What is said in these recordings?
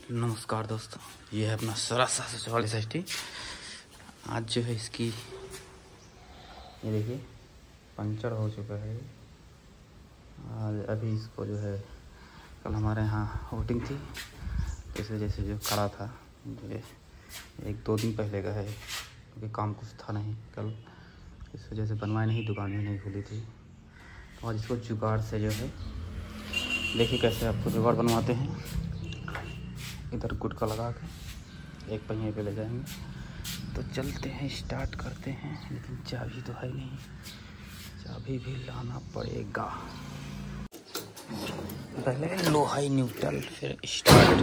नमस्कार दोस्तों, ये है अपना स्वराज 744 ST। आज जो है इसकी ये देखिए पंचर हो चुका है। आज अभी इसको जो है कल हमारे यहाँ वोटिंग थी, इस वजह से जो खड़ा था ये 1-2 दिन पहले का है, क्योंकि काम कुछ था नहीं कल, इस वजह से बनवाए नहीं, दुकान भी नहीं खुली थी। तो आज इसको जुगाड़ से जो है देखिए कैसे आपको जुगाड़ बनवाते हैं। इधर गुटका लगा के एक पहिए पे ले जाएंगे। तो चलते हैं, स्टार्ट करते हैं, लेकिन चाबी तो है नहीं, चाबी भी लाना पड़ेगा। पहले लो हाई न्यूट्रल फिर स्टार्ट।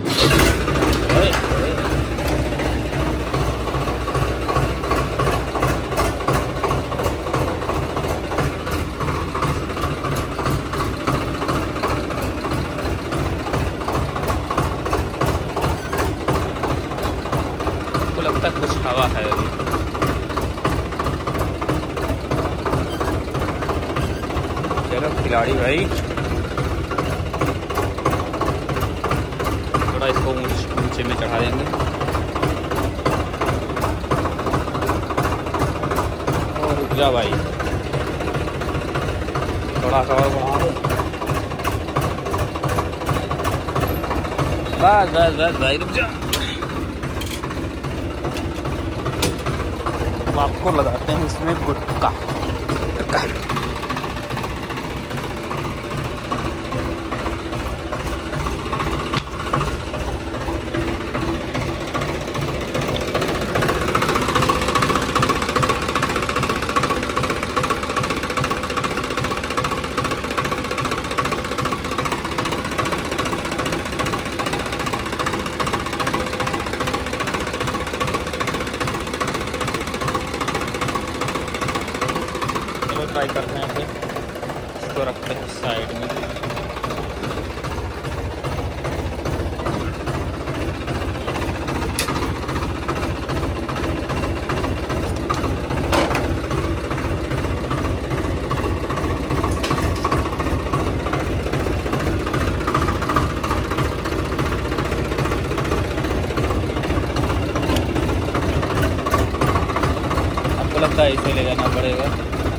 लगता है कुछ हवा है अभी। चलो खिलाड़ी भाई, थोड़ा इसको ऊंचे में चढ़ा देंगे और रुक जा भाई, थोड़ा सा और बढ़ा दो। बस बस बस भाई रुक जा। आपको लगाते हैं इसमें गुटका। ट्राई करते हैं, फिर इसको रखते हैं साइड में। आपको लगता है इसे ले जाना पड़ेगा।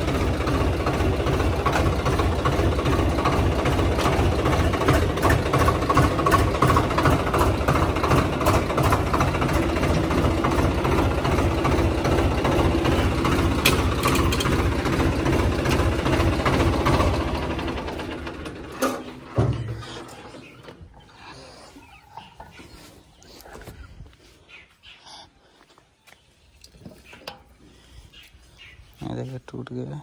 देखिए टूट गया।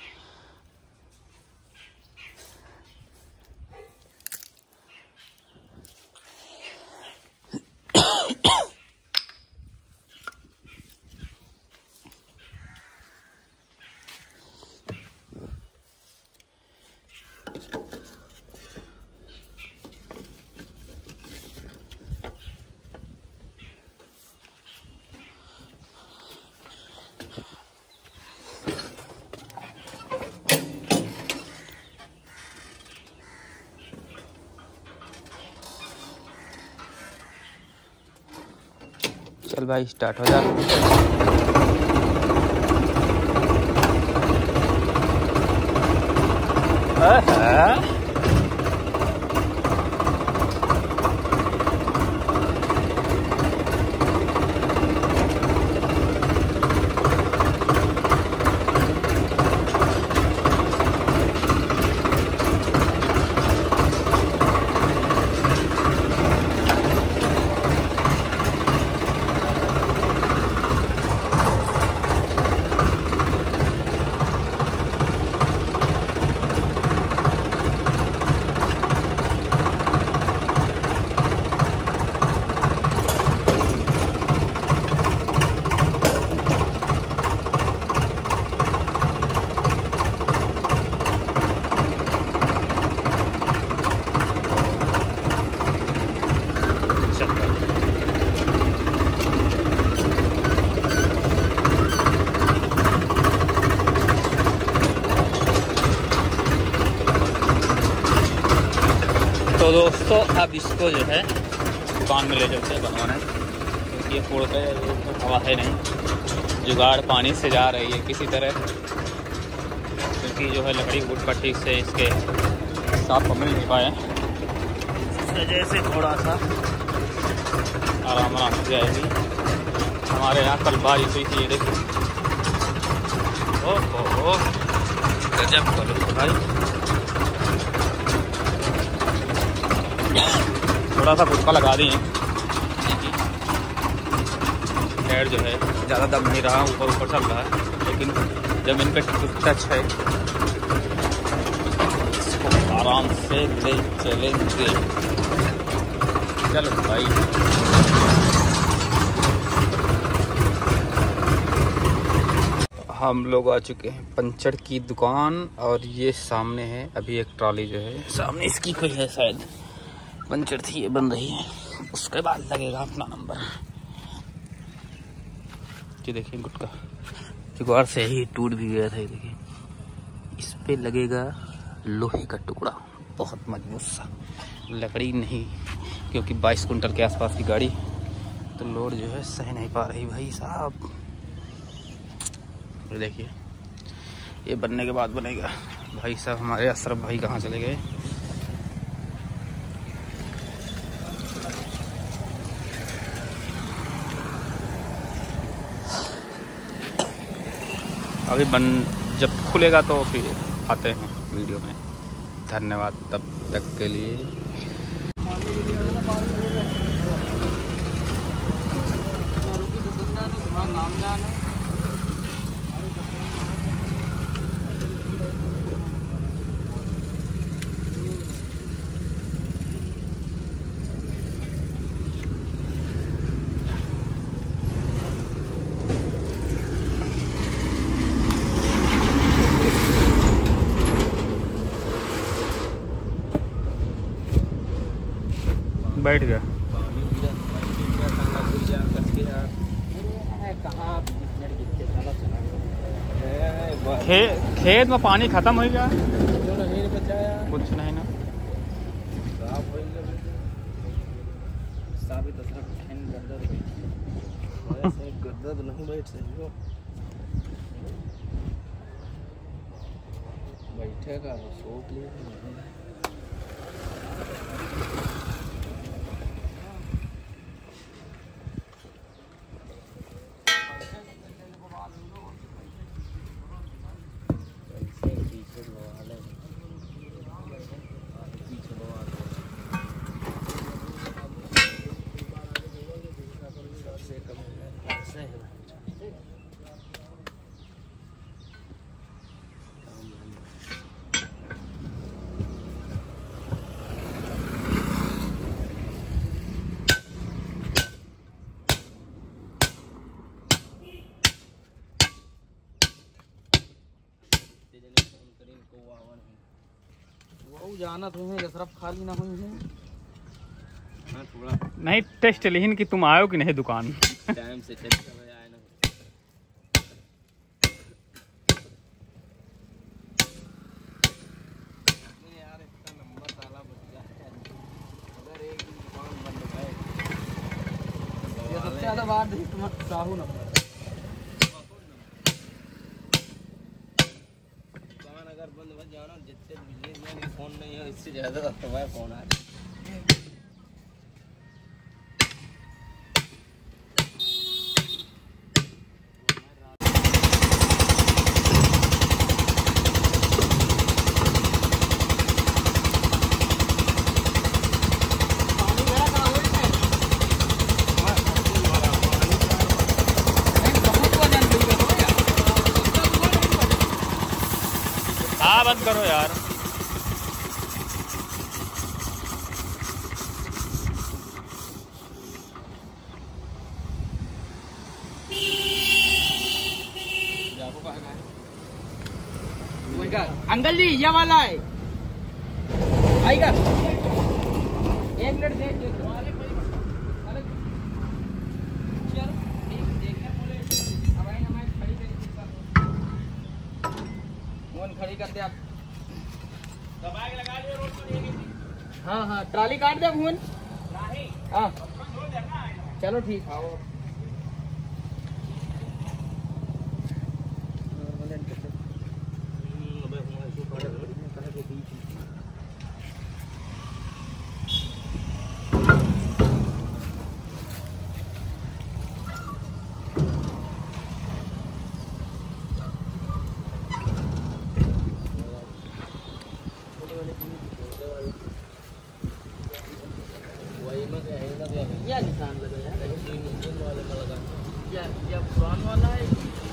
चल भाई स्टार्ट हो जा। तो दोस्तों अब इसको जो है दुकान में ले जाते हैं बनवाने, क्योंकि ये फोड़ पे हवा है नहीं, जुगाड़ पानी से जा रही है किसी तरह, क्योंकि जो है लकड़ी वुड का ठीक से इसके साथ मिल नहीं पाए, इस वजह से थोड़ा सा आराम हो जाएगी। हमारे यहाँ कल बारिश हुई थी, ये देखिए, ओहो गजब करो भाई। थोड़ा सा फुटका लगा दिए, खैर जो है ज़्यादा दम नहीं रहा, ऊपर ऊपर चल रहा है, लेकिन जमीन पे टच है, इसको आराम से ले चलेंगे। चलो भाई, हम लोग आ चुके हैं पंचर की दुकान, और ये सामने है अभी एक ट्रॉली जो है सामने इसकी कोई है, शायद पंचर थी, ये बन रही है, उसके बाद लगेगा अपना नंबर। ये देखिए गुटका जुगाड़ से ही टूट भी गया था, ये देखिए, इस पे लगेगा लोहे का टुकड़ा, बहुत मजबूत सा, लकड़ी नहीं, क्योंकि 22 कुंटल के आसपास की गाड़ी, तो लोड जो है सह नहीं पा रही भाई साहब। ये देखिए, ये बनने के बाद बनेगा। भाई साहब हमारे अशरफ भाई कहाँ चले गए? अभी जब खुलेगा तो फिर आते हैं वीडियो में। धन्यवाद तब तक के लिए। बैठ गया खेत में पानी खत्म हो गया, कुछ नहीं ना, बैठेगा सोच लिए। जाना तुम्हें सिर्फ खाली ना हुई है थोड़ा नहीं टेस्ट लेकिन कि तुम आयो कि नहीं दुकान टाइम से चल आए ना। यार इसका नंबर साला बच गया है, अगर एक दुकान बंद है ये सबसे ज्यादा बात है तुम्हारा साहू नंबर दुकान अगर बंद हो जाना जितने बिजनेसमैन के फोन नहीं है इससे ज्यादा तुम्हारा फोन आ रहा है। हाँ बंद करो यार। अंकल जी ये वाला है आएगा 1 मिनट दे खड़ी कर दे आप लगा लियो रोड पर। हाँ हाँ ट्राली काट दे फोन। हाँ चलो ठीक आओ। क्या निशान लगा यार? क्या पुरान वाला है?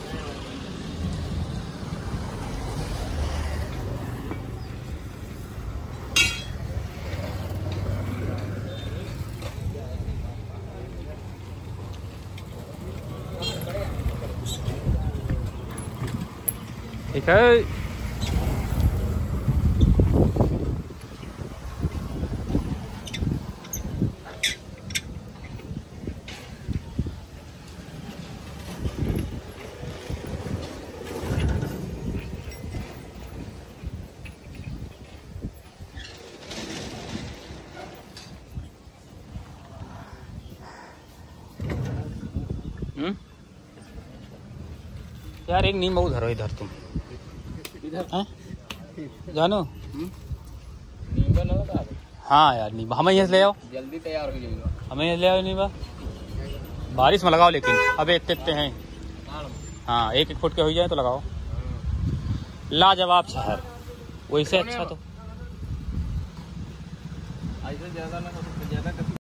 ठीक है। यार एक नींबू धरो इधर तुम इधर हैं जानो। नींबू ना लगा दे। हाँ यार नींबू हमें यहाँ से ले आओ, जल्दी तैयार हो जाएगा। हमें यहाँ ले आओ नींबू। बारिश में लगाओ लेकिन अबे इतने हैं। हाँ 1-1 फुट के हो जाए तो लगाओ। लाजवाब शहर वैसे अच्छा तो ऐसे ज्यादा ना, ज्यादा